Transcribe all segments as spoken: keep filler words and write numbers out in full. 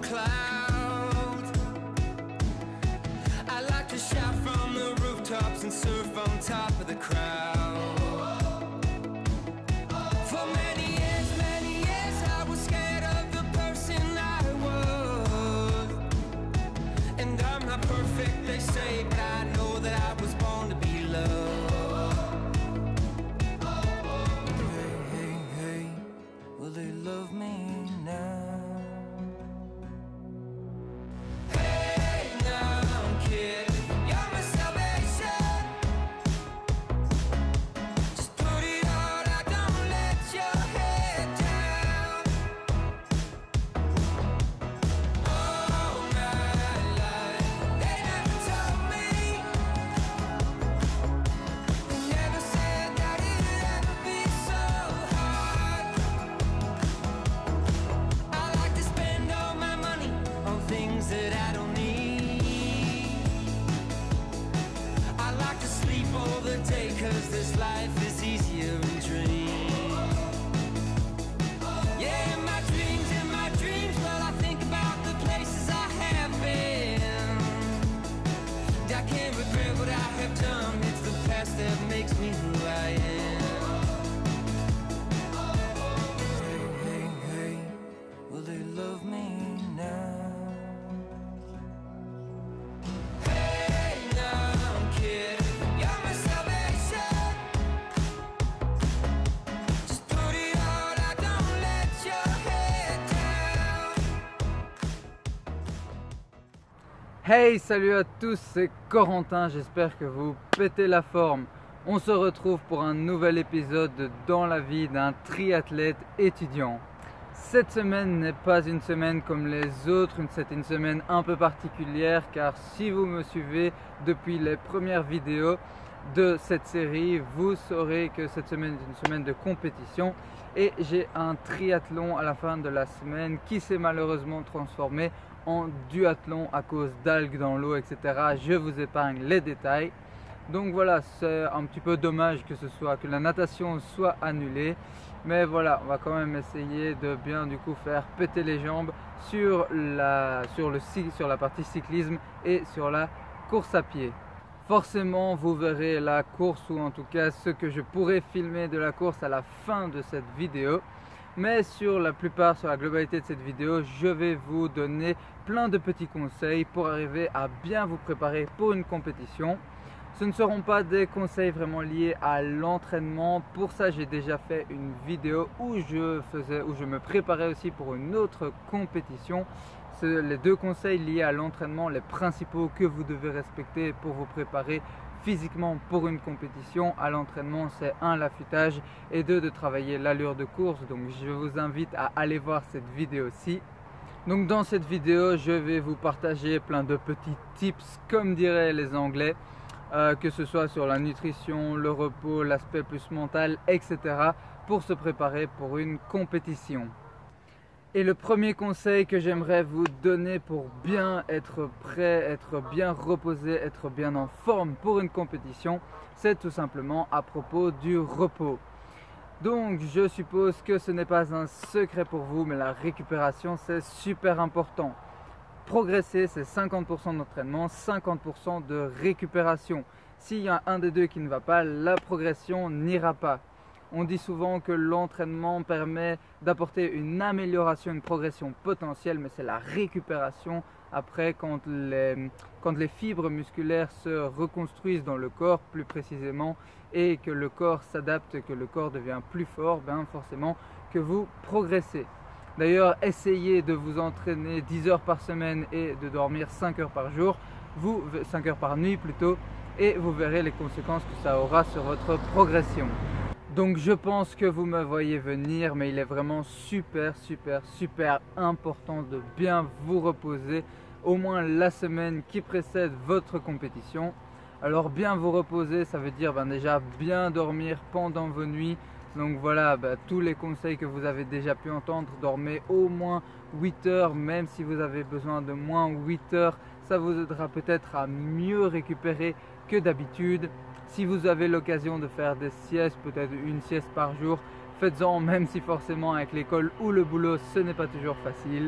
clouds. I like to shout from the rooftops and surf on top of the crowd. For many years, many years, I was scared of the person I was. And I'm not perfect, they say, but I know that I was born to be loved. Hey, hey, hey, will they love me now? Hey, now, kid, you're my salvation. Just put it all out, don't let your head down. All my life, they never told me, they never said that it'd ever be so hard. I like to spend all my money on things that I don't need. I like to sleep all the day, cause this life is easier in dreams. Yeah, in my dreams, in my dreams, well, I think about the places I have been. I can't regret what I have done, it's the past that makes me who I am. Hey, hey, hey, will they love me now? Hey, now, kid, you're my salvation. Just put it all out, don't let your head down. Hey, salut à tous, c'est Corentin, j'espère que vous pétez la forme. On se retrouve pour un nouvel épisode de Dans la vie d'un triathlète étudiant. Cette semaine n'est pas une semaine comme les autres, c'est une semaine un peu particulière car si vous me suivez depuis les premières vidéos de cette série, vous saurez que cette semaine est une semaine de compétition et j'ai un triathlon à la fin de la semaine qui s'est malheureusement transformé en duathlon à cause d'algues dans l'eau, et cetera. Je vous épargne les détails. Donc voilà, c'est un petit peu dommage que ce soit que la natation soit annulée, mais voilà, on va quand même essayer de bien du coup faire péter les jambes sur la, sur le, sur la partie cyclisme et sur la course à pied. Forcément, vous verrez la course ou en tout cas ce que je pourrais filmer de la course à la fin de cette vidéo. Mais sur la plupart, sur la globalité de cette vidéo, je vais vous donner plein de petits conseils pour arriver à bien vous préparer pour une compétition. Ce ne seront pas des conseils vraiment liés à l'entraînement. Pour ça, j'ai déjà fait une vidéo où je, faisais, où je me préparais aussi pour une autre compétition. C'est les deux conseils liés à l'entraînement, les principaux que vous devez respecter pour vous préparer physiquement pour une compétition. À l'entraînement, c'est un, l'affûtage et deux, de travailler l'allure de course. Donc je vous invite à aller voir cette vidéo-ci. Donc dans cette vidéo, je vais vous partager plein de petits tips, comme diraient les Anglais, euh, que ce soit sur la nutrition, le repos, l'aspect plus mental, et cetera pour se préparer pour une compétition. Et le premier conseil que j'aimerais vous donner pour bien être prêt, être bien reposé, être bien en forme pour une compétition, c'est tout simplement à propos du repos. Donc je suppose que ce n'est pas un secret pour vous, mais la récupération c'est super important. Progresser c'est cinquante pour cent d'entraînement, cinquante pour cent de récupération. S'il y a un des deux qui ne va pas, la progression n'ira pas. On dit souvent que l'entraînement permet d'apporter une amélioration, une progression potentielle, mais c'est la récupération après quand les, quand les fibres musculaires se reconstruisent dans le corps plus précisément et que le corps s'adapte, que le corps devient plus fort, ben forcément que vous progressez. D'ailleurs, essayez de vous entraîner dix heures par semaine et de dormir cinq heures par jour, vous, cinq heures par nuit plutôt, et vous verrez les conséquences que ça aura sur votre progression. Donc je pense que vous me voyez venir, mais il est vraiment super super super important de bien vous reposer au moins la semaine qui précède votre compétition. Alors bien vous reposer, ça veut dire ben déjà bien dormir pendant vos nuits. Donc voilà, ben, tous les conseils que vous avez déjà pu entendre, dormez au moins huit heures, même si vous avez besoin de moins huit heures, ça vous aidera peut-être à mieux récupérer que d'habitude. Si vous avez l'occasion de faire des siestes, peut-être une sieste par jour, faites-en, même si forcément avec l'école ou le boulot ce n'est pas toujours facile.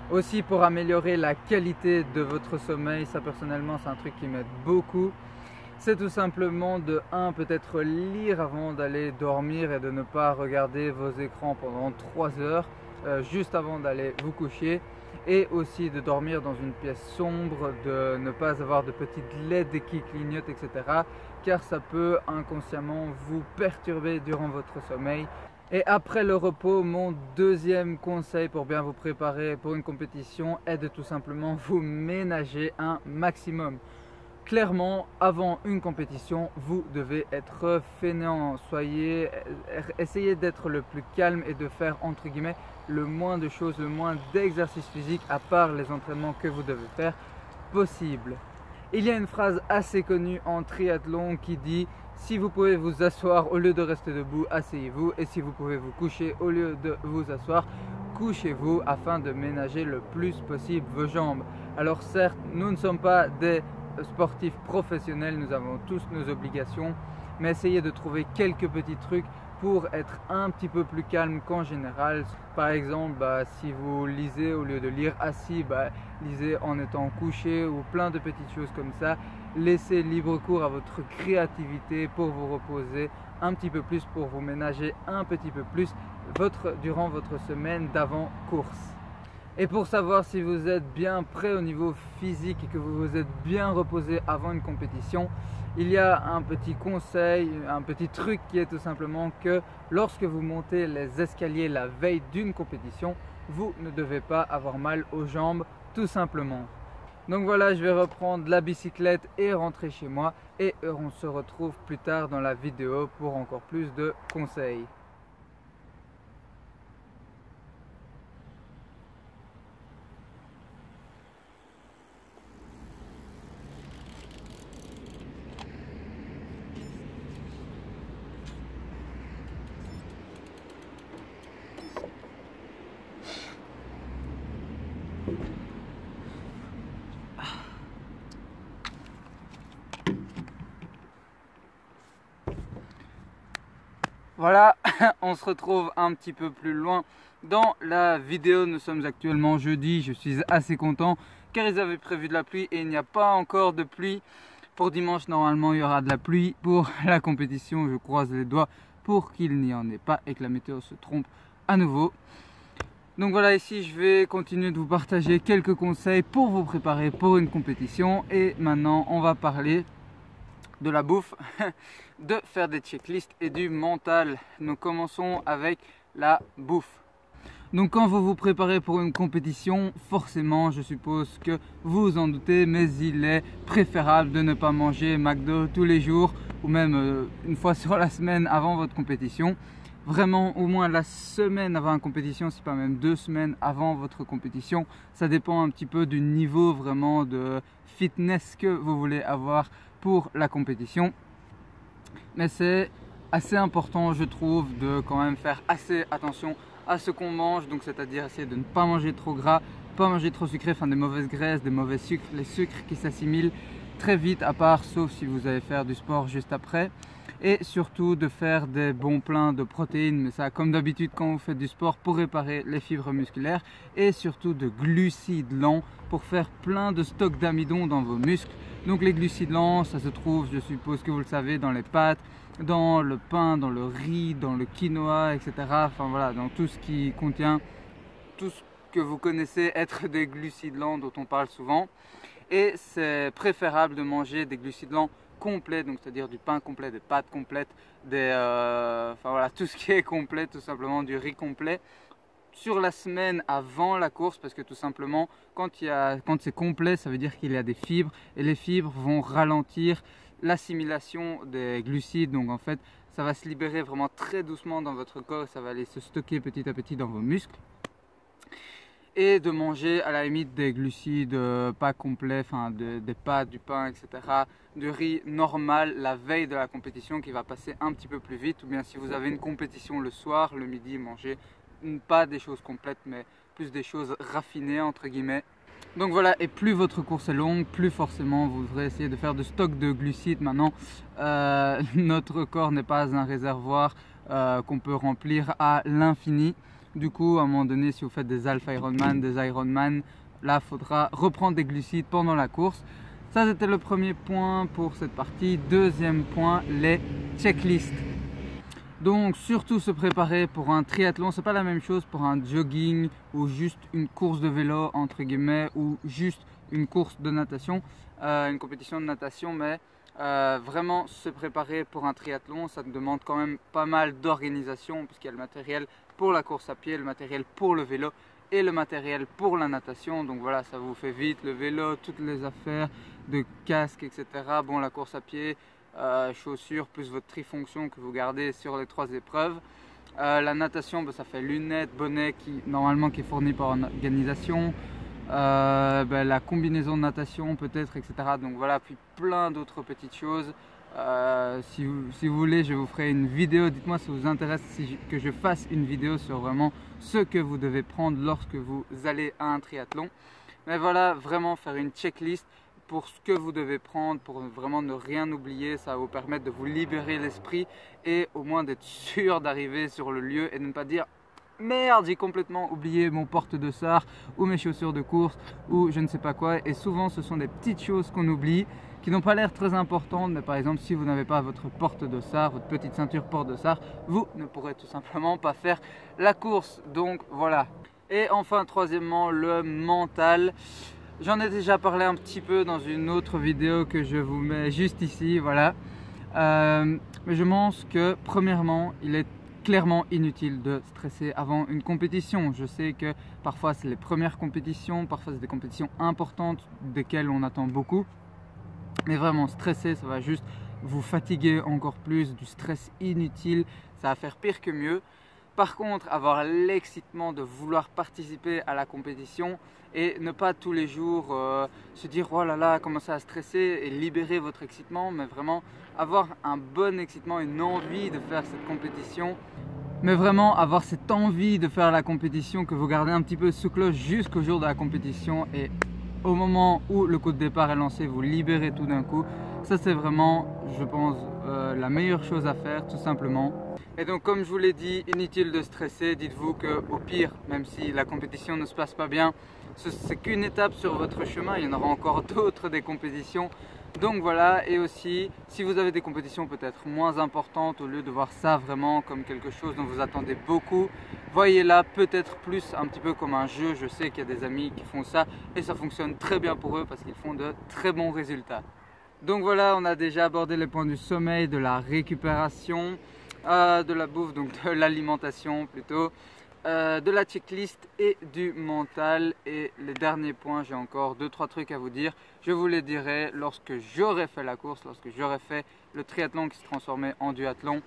Aussi pour améliorer la qualité de votre sommeil, ça personnellement c'est un truc qui m'aide beaucoup. C'est tout simplement de un peut-être lire avant d'aller dormir et de ne pas regarder vos écrans pendant trois heures euh, juste avant d'aller vous coucher, et aussi de dormir dans une pièce sombre, de ne pas avoir de petites L E D qui clignotent, et cetera, car ça peut inconsciemment vous perturber durant votre sommeil. Et après le repos, mon deuxième conseil pour bien vous préparer pour une compétition est de tout simplement vous ménager un maximum. Clairement, avant une compétition, vous devez être fainéant. Soyez, essayez d'être le plus calme et de faire entre guillemets le moins de choses, le moins d'exercices physiques à part les entraînements que vous devez faire possible. Il y a une phrase assez connue en triathlon qui dit: si vous pouvez vous asseoir au lieu de rester debout, asseyez-vous, et si vous pouvez vous coucher au lieu de vous asseoir, couchez-vous, afin de ménager le plus possible vos jambes. Alors certes, nous ne sommes pas des sportifs professionnels, nous avons tous nos obligations, mais essayez de trouver quelques petits trucs pour être un petit peu plus calme qu'en général. Par exemple, bah, si vous lisez au lieu de lire assis, bah, lisez en étant couché, ou plein de petites choses comme ça. Laissez libre cours à votre créativité pour vous reposer un petit peu plus, pour vous ménager un petit peu plus votre, durant votre semaine d'avant course. Et pour savoir si vous êtes bien prêt au niveau physique et que vous vous êtes bien reposé avant une compétition, il y a un petit conseil, un petit truc qui est tout simplement que lorsque vous montez les escaliers la veille d'une compétition, vous ne devez pas avoir mal aux jambes, tout simplement. Donc voilà, je vais reprendre la bicyclette et rentrer chez moi, et on se retrouve plus tard dans la vidéo pour encore plus de conseils. Voilà, on se retrouve un petit peu plus loin dans la vidéo. Nous sommes actuellement jeudi, je suis assez content car ils avaient prévu de la pluie et il n'y a pas encore de pluie. Pour dimanche, normalement, il y aura de la pluie pour la compétition. Je croise les doigts pour qu'il n'y en ait pas et que la météo se trompe à nouveau. Donc voilà, ici je vais continuer de vous partager quelques conseils pour vous préparer pour une compétition. Et maintenant, on va parler de la bouffe, de faire des checklists et du mental. Nous commençons avec la bouffe. Donc quand vous vous préparez pour une compétition, forcément, je suppose que vous vous en doutez, mais il est préférable de ne pas manger McDo tous les jours, ou même euh, une fois sur la semaine avant votre compétition. Vraiment, au moins la semaine avant la compétition, si pas même deux semaines avant votre compétition. Ça dépend un petit peu du niveau vraiment de fitness que vous voulez avoir pour la compétition. Mais c'est assez important, je trouve, de quand même faire assez attention à ce qu'on mange. Donc c'est-à-dire essayer de ne pas manger trop gras, pas manger trop sucré, enfin des mauvaises graisses, des mauvais sucres, les sucres qui s'assimilent très vite, à part sauf si vous allez faire du sport juste après. Et surtout de faire des bons pleins de protéines, mais ça comme d'habitude quand vous faites du sport, pour réparer les fibres musculaires, et surtout de glucides lents pour faire plein de stocks d'amidon dans vos muscles. Donc les glucides lents, ça se trouve, je suppose que vous le savez, dans les pâtes, dans le pain, dans le riz, dans le quinoa, et cetera. Enfin voilà, dans tout ce qui contient tout ce que vous connaissez être des glucides lents dont on parle souvent. Et c'est préférable de manger des glucides lents complets, donc c'est-à-dire du pain complet, des pâtes complètes, des, euh, enfin voilà, tout ce qui est complet, tout simplement du riz complet, sur la semaine avant la course, parce que tout simplement quand, il y a, quand c'est complet, ça veut dire qu'il y a des fibres, et les fibres vont ralentir l'assimilation des glucides. Donc en fait ça va se libérer vraiment très doucement dans votre corps, ça va aller se stocker petit à petit dans vos muscles. Et de manger à la limite des glucides euh, pas complets, enfin de, des pâtes, du pain, et cetera, du riz normal la veille de la compétition qui va passer un petit peu plus vite. Ou bien si vous avez une compétition le soir, le midi, mangez pas des choses complètes mais plus des choses raffinées entre guillemets. Donc voilà, et plus votre course est longue, plus forcément vous devrez essayer de faire de stock de glucides. Maintenant, euh, notre corps n'est pas un réservoir euh, qu'on peut remplir à l'infini. Du coup, à un moment donné, si vous faites des Alpha Ironman, des Ironman, là, il faudra reprendre des glucides pendant la course. Ça, c'était le premier point pour cette partie. Deuxième point, les checklists. Donc, surtout se préparer pour un triathlon. C'est pas la même chose pour un jogging ou juste une course de vélo, entre guillemets, ou juste une course de natation, euh, une compétition de natation, mais euh, vraiment se préparer pour un triathlon, ça demande quand même pas mal d'organisation, puisqu'il y a le matériel pour la course à pied, le matériel pour le vélo et le matériel pour la natation. Donc voilà, ça vous fait vite le vélo, toutes les affaires de casque, et cetera. Bon, la course à pied, euh, chaussures, plus votre trifonction que vous gardez sur les trois épreuves. Euh, la natation, bah, ça fait lunettes, bonnet qui normalement qui est fourni par une organisation. Euh, bah, la combinaison de natation peut-être, et cetera. Donc voilà, puis plein d'autres petites choses. Euh, si, vous, si vous voulez, je vous ferai une vidéo. Dites-moi si vous intéresse si je, que je fasse une vidéo sur vraiment ce que vous devez prendre lorsque vous allez à un triathlon. Mais voilà, vraiment faire une checklist pour ce que vous devez prendre, pour vraiment ne rien oublier. Ça va vous permettre de vous libérer l'esprit et au moins d'être sûr d'arriver sur le lieu et de ne pas dire merde, j'ai complètement oublié mon porte-dossard ou mes chaussures de course ou je ne sais pas quoi. Et souvent, ce sont des petites choses qu'on oublie qui n'ont pas l'air très importantes, mais par exemple, si vous n'avez pas votre porte-dossard, votre petite ceinture porte-dossard, vous ne pourrez tout simplement pas faire la course. Donc voilà. Et enfin, troisièmement, le mental. J'en ai déjà parlé un petit peu dans une autre vidéo que je vous mets juste ici, voilà. Euh, mais je pense que premièrement, il est clairement inutile de stresser avant une compétition. Je sais que parfois c'est les premières compétitions, parfois c'est des compétitions importantes desquelles on attend beaucoup. Mais vraiment stresser, ça va juste vous fatiguer encore plus, du stress inutile, ça va faire pire que mieux. Par contre, avoir l'excitement de vouloir participer à la compétition et ne pas tous les jours euh, se dire oh là là, commencer à stresser et libérer votre excitement, mais vraiment avoir un bon excitement, une envie de faire cette compétition, mais vraiment avoir cette envie de faire la compétition que vous gardez un petit peu sous cloche jusqu'au jour de la compétition et au moment où le coup de départ est lancé, vous libérez tout d'un coup. Ça, c'est vraiment, je pense, euh, la meilleure chose à faire, tout simplement. Et donc, comme je vous l'ai dit, inutile de stresser. Dites-vous qu'au pire, même si la compétition ne se passe pas bien, c'est qu'une étape sur votre chemin. Il y en aura encore d'autres des compétitions. Donc voilà, et aussi, si vous avez des compétitions peut-être moins importantes, au lieu de voir ça vraiment comme quelque chose dont vous attendez beaucoup, voyez-la peut-être plus un petit peu comme un jeu. Je sais qu'il y a des amis qui font ça et ça fonctionne très bien pour eux parce qu'ils font de très bons résultats. Donc voilà, on a déjà abordé les points du sommeil, de la récupération, euh, de la bouffe, donc de l'alimentation plutôt, euh, de la checklist et du mental. Et les derniers points, j'ai encore deux trois trucs à vous dire. Je vous les dirai lorsque j'aurai fait la course, lorsque j'aurai fait le triathlon qui se transformait en duathlon.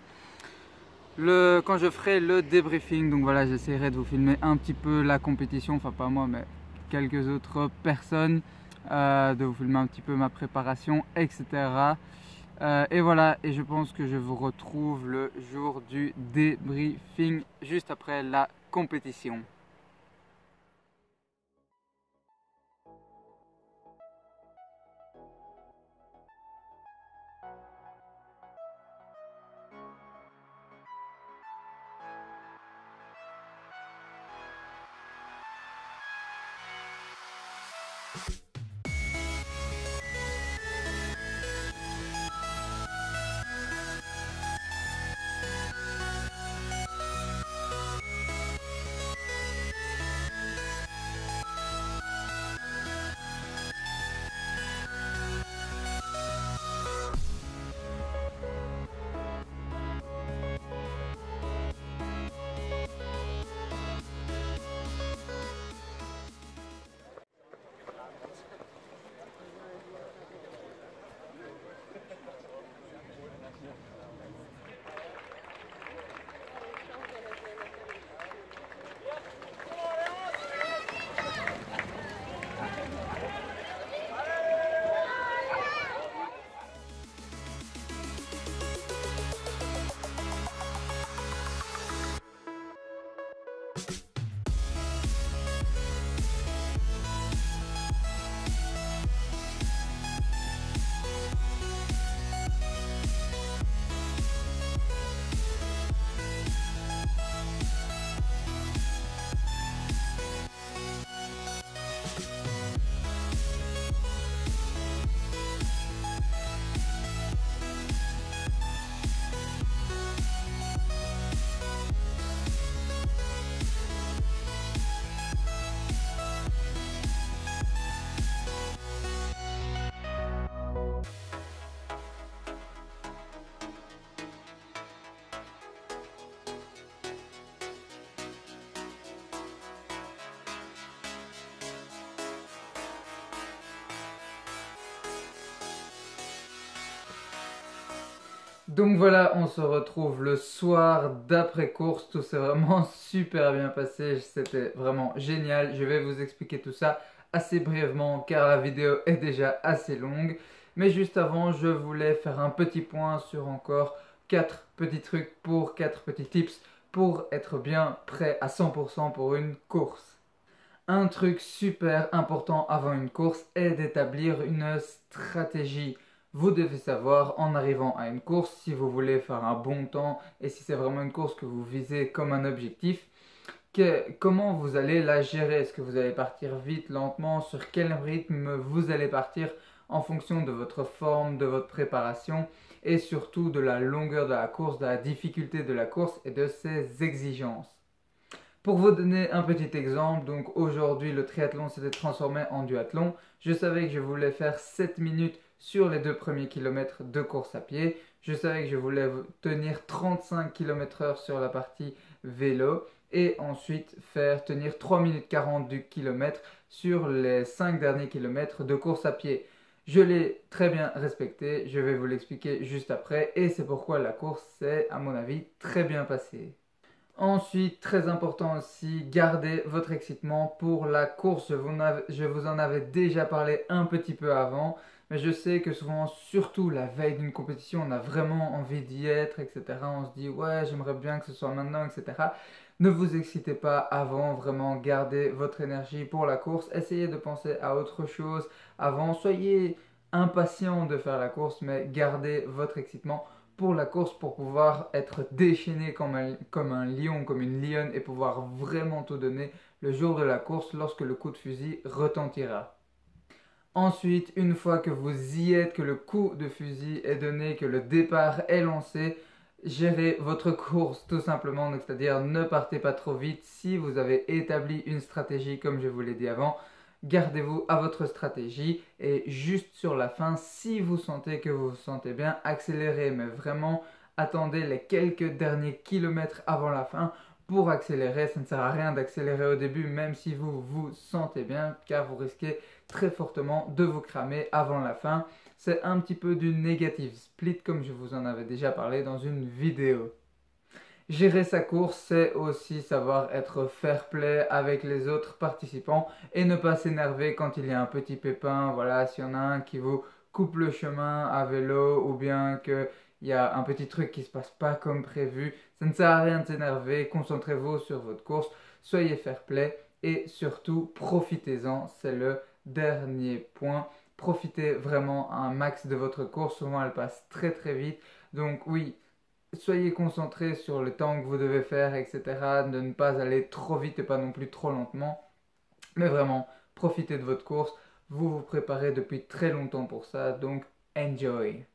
Le, quand je ferai le débriefing, donc voilà, j'essaierai de vous filmer un petit peu la compétition, enfin pas moi, mais quelques autres personnes. Euh, de vous filmer un petit peu ma préparation, et cetera. Euh, et voilà, et je pense que je vous retrouve le jour du débriefing, juste après la compétition. Donc voilà, on se retrouve le soir d'après-course, tout s'est vraiment super bien passé, c'était vraiment génial. Je vais vous expliquer tout ça assez brièvement car la vidéo est déjà assez longue. Mais juste avant, je voulais faire un petit point sur encore quatre petits trucs pour quatre petits tips pour être bien prêt à cent pour cent pour une course. Un truc super important avant une course est d'établir une stratégie. Vous devez savoir en arrivant à une course si vous voulez faire un bon temps et si c'est vraiment une course que vous visez comme un objectif, que, comment vous allez la gérer. Est-ce que vous allez partir vite, lentement, sur quel rythme vous allez partir en fonction de votre forme, de votre préparation et surtout de la longueur de la course, de la difficulté de la course et de ses exigences. Pour vous donner un petit exemple, donc aujourd'hui le triathlon s'était transformé en duathlon. Je savais que je voulais faire sept minutes sur les deux premiers kilomètres de course à pied. Je savais que je voulais tenir trente-cinq kilomètres heure sur la partie vélo et ensuite faire tenir trois minutes quarante du kilomètre sur les cinq derniers kilomètres de course à pied. Je l'ai très bien respecté, je vais vous l'expliquer juste après et c'est pourquoi la course s'est à mon avis très bien passée. Ensuite, très important aussi, gardez votre excitement pour la course. Je vous, je vous en avais déjà parlé un petit peu avant, mais je sais que souvent, surtout la veille d'une compétition, on a vraiment envie d'y être, et cetera. On se dit, ouais, j'aimerais bien que ce soit maintenant, et cetera. Ne vous excitez pas avant, vraiment gardez votre énergie pour la course. Essayez de penser à autre chose avant. Soyez impatient de faire la course, mais gardez votre excitement pour la course pour pouvoir être déchaîné comme un, comme un lion, comme une lionne et pouvoir vraiment tout donner le jour de la course lorsque le coup de fusil retentira. Ensuite, une fois que vous y êtes, que le coup de fusil est donné, que le départ est lancé, gérez votre course tout simplement, c'est-à-dire ne partez pas trop vite. Si vous avez établi une stratégie comme je vous l'ai dit avant, gardez-vous à votre stratégie et juste sur la fin, si vous sentez que vous vous sentez bien, accélérez, mais vraiment attendez les quelques derniers kilomètres avant la fin pour accélérer. Ça ne sert à rien d'accélérer au début même si vous vous sentez bien car vous risquez très fortement de vous cramer avant la fin. C'est un petit peu du negative split comme je vous en avais déjà parlé dans une vidéo. Gérer sa course, c'est aussi savoir être fair play avec les autres participants et ne pas s'énerver quand il y a un petit pépin. Voilà, s'il y en a un qui vous coupe le chemin à vélo ou bien qu'il y a un petit truc qui ne se passe pas comme prévu, ça ne sert à rien de s'énerver. Concentrez-vous sur votre course, soyez fair play et surtout profitez-en. C'est le dernier point. Profitez vraiment un max de votre course. Souvent, elle passe très très vite. Donc oui, soyez concentrés sur le temps que vous devez faire, et cetera. De ne pas aller trop vite et pas non plus trop lentement. Mais vraiment, profitez de votre course. Vous vous préparez depuis très longtemps pour ça, donc enjoy.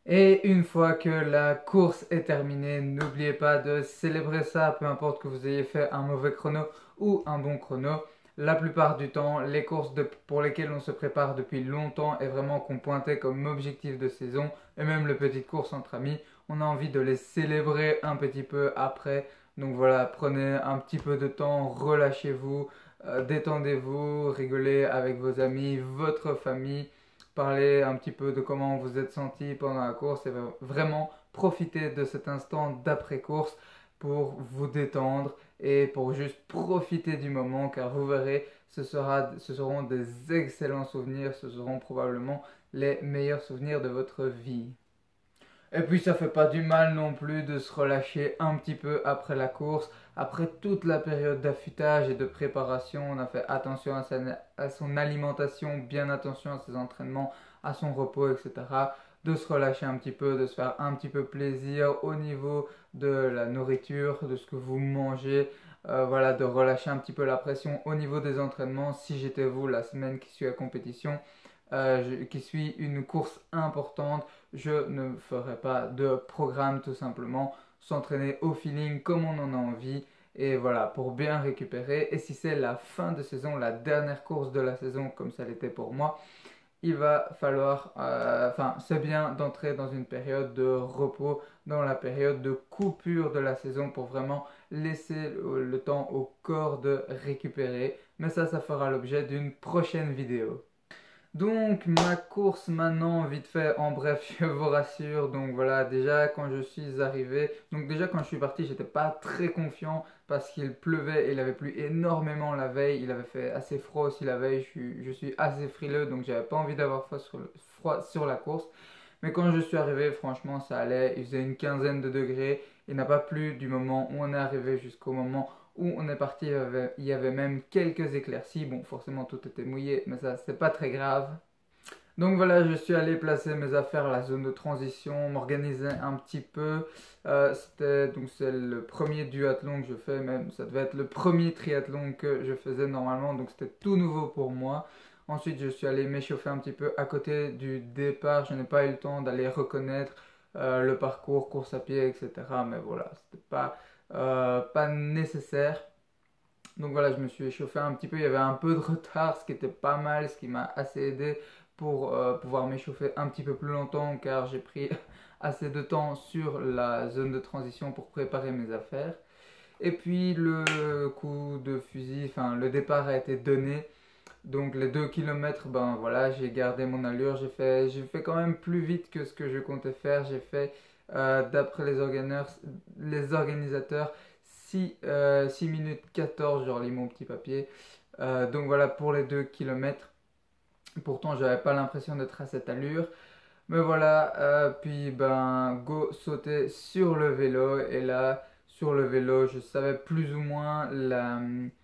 Et une fois que la course est terminée, n'oubliez pas de célébrer ça, peu importe que vous ayez fait un mauvais chrono ou un bon chrono. La plupart du temps, les courses de, pour lesquelles on se prépare depuis longtemps et vraiment qu'on pointait comme objectif de saison, et même les petites courses entre amis, on a envie de les célébrer un petit peu après. Donc voilà, prenez un petit peu de temps, relâchez-vous, euh, détendez-vous, rigolez avec vos amis, votre famille, parlez un petit peu de comment vous êtes senti pendant la course et vraiment profitez de cet instant d'après-course pour vous détendre et pour juste profiter du moment car vous verrez, ce, sera, ce seront des excellents souvenirs, ce seront probablement les meilleurs souvenirs de votre vie. Et puis ça fait pas du mal non plus de se relâcher un petit peu après la course. Après toute la période d'affûtage et de préparation, on a fait attention à, sa, à son alimentation, bien attention à ses entraînements, à son repos, et cetera. De se relâcher un petit peu, de se faire un petit peu plaisir au niveau de la nourriture, de ce que vous mangez. Euh, voilà, de relâcher un petit peu la pression au niveau des entraînements. Si j'étais vous, la semaine qui suit la compétition, euh, je, qui suit une course importante, je ne ferai pas de programme tout simplement. S'entraîner au feeling comme on en a envie. Et voilà, pour bien récupérer. Et si c'est la fin de saison, la dernière course de la saison, comme ça l'était pour moi, il va falloir, euh, enfin c'est bien d'entrer dans une période de repos, dans la période de coupure de la saison pour vraiment laisser le, le temps au corps de récupérer. Mais ça, ça fera l'objet d'une prochaine vidéo. Donc ma course maintenant, vite fait, en bref, je vous rassure. Donc voilà, déjà quand je suis arrivé, donc déjà quand je suis parti, j'étais pas très confiant parce qu'il pleuvait et il avait plu énormément la veille. Il avait fait assez froid aussi la veille. Je suis, je suis assez frileux, donc j'avais pas envie d'avoir froid sur, le- froid sur la course. Mais quand je suis arrivé, franchement, ça allait. Il faisait une quinzaine de degrés. Il n'a pas plu du moment où on est arrivé jusqu'au moment où on est parti. Il y avait, il y avait même quelques éclaircies. Bon, forcément, tout était mouillé, mais ça, c'est pas très grave. Donc voilà, je suis allé placer mes affaires à la zone de transition, m'organiser un petit peu. Euh, c'était donc c'est le premier duathlon que je fais, même ça devait être le premier triathlon que je faisais normalement, donc c'était tout nouveau pour moi. Ensuite, je suis allé m'échauffer un petit peu à côté du départ. Je n'ai pas eu le temps d'aller reconnaître euh, le parcours, course à pied, et cetera. Mais voilà, c'était pas euh, pas nécessaire. Donc voilà, je me suis échauffé un petit peu, il y avait un peu de retard, ce qui était pas mal, ce qui m'a assez aidé pour euh, pouvoir m'échauffer un petit peu plus longtemps car j'ai pris assez de temps sur la zone de transition pour préparer mes affaires. Et puis le coup de fusil, enfin le départ a été donné. Donc les deux kilomètres, ben voilà, j'ai gardé mon allure, j'ai fait, j'ai fait quand même plus vite que ce que je comptais faire. J'ai fait, euh, d'après les organisateurs, les organisateurs six, euh, six minutes quatorze, genre lis mon petit papier. Euh, donc voilà pour les deux kilomètres. Pourtant, j'avais pas l'impression d'être à cette allure. Mais voilà, euh, puis ben go sauter sur le vélo. Et là, sur le vélo, je savais plus ou moins la-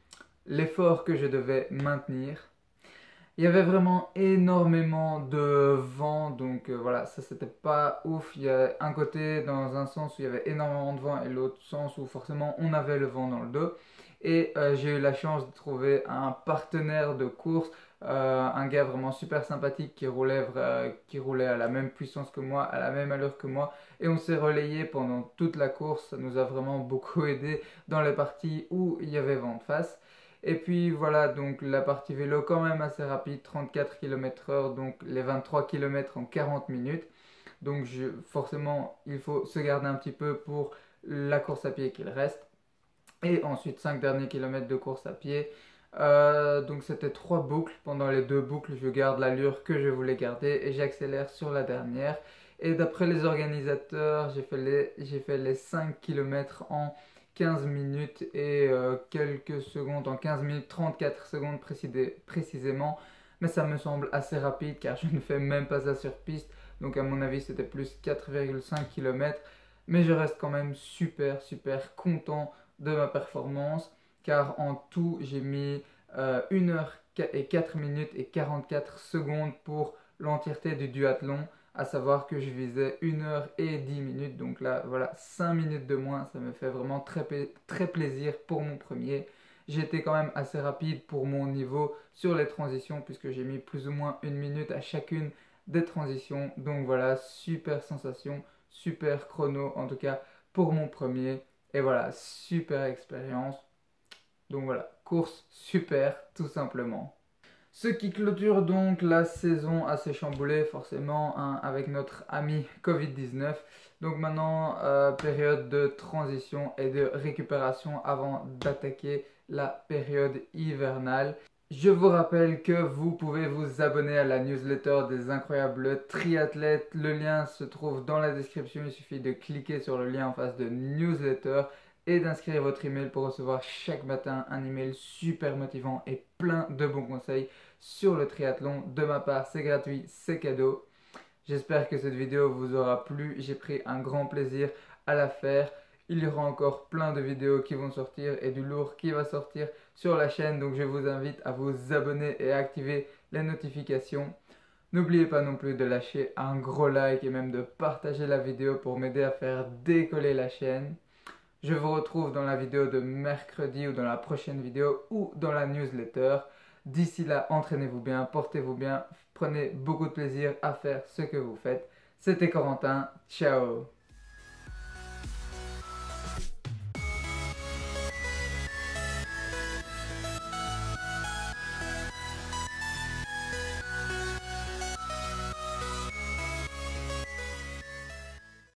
l'effort que je devais maintenir. Il y avait vraiment énormément de vent, donc euh, voilà, ça c'était pas ouf. Il y a un côté dans un sens où il y avait énormément de vent et l'autre sens où forcément on avait le vent dans le dos. Et euh, j'ai eu la chance de trouver un partenaire de course, euh, un gars vraiment super sympathique qui roulait, vra- qui roulait à la même puissance que moi, à la même allure que moi. Et on s'est relayé pendant toute la course, ça nous a vraiment beaucoup aidé dans les parties où il y avait vent de face. Et puis voilà, donc la partie vélo quand même assez rapide, trente-quatre kilomètres heure, donc les vingt-trois kilomètres en quarante minutes. Donc je, forcément, il faut se garder un petit peu pour la course à pied qu'il reste. Et ensuite cinq derniers kilomètres de course à pied. Euh, donc c'était trois boucles. Pendant les deux boucles, je garde l'allure que je voulais garder et j'accélère sur la dernière. Et d'après les organisateurs, j'ai fait les, j'ai fait les cinq kilomètres en quinze minutes et euh, quelques secondes, en quinze minutes trente-quatre secondes précisé- précisément. Mais ça me semble assez rapide car je ne fais même pas ça sur piste. Donc à mon avis c'était plus quatre virgule cinq kilomètres. Mais je reste quand même super super content de ma performance car en tout j'ai mis euh, une heure et quatre minutes et quarante-quatre secondes pour l'entièreté du duathlon, à savoir que je visais une heure et dix minutes, donc là voilà cinq minutes de moins, ça me fait vraiment très, très plaisir pour mon premier. J'étais quand même assez rapide pour mon niveau sur les transitions puisque j'ai mis plus ou moins une minute à chacune des transitions, donc voilà, super sensation, super chrono en tout cas pour mon premier. Et voilà, super expérience. Donc voilà, course super, tout simplement. Ce qui clôture donc la saison assez chamboulée, forcément, hein, avec notre ami covid dix-neuf. Donc maintenant, euh, période de transition et de récupération avant d'attaquer la période hivernale. Je vous rappelle que vous pouvez vous abonner à la newsletter des incroyables triathlètes. Le lien se trouve dans la description. Il suffit de cliquer sur le lien en face de newsletter et d'inscrire votre email pour recevoir chaque matin un email super motivant et plein de bons conseils sur le triathlon. De ma part, c'est gratuit, c'est cadeau. J'espère que cette vidéo vous aura plu. J'ai pris un grand plaisir à la faire. Il y aura encore plein de vidéos qui vont sortir et du lourd qui va sortir sur la chaîne. Donc je vous invite à vous abonner et à activer les notifications. N'oubliez pas non plus de lâcher un gros like et même de partager la vidéo pour m'aider à faire décoller la chaîne. Je vous retrouve dans la vidéo de mercredi ou dans la prochaine vidéo ou dans la newsletter. D'ici là, entraînez-vous bien, portez-vous bien, prenez beaucoup de plaisir à faire ce que vous faites. C'était Corentin, ciao!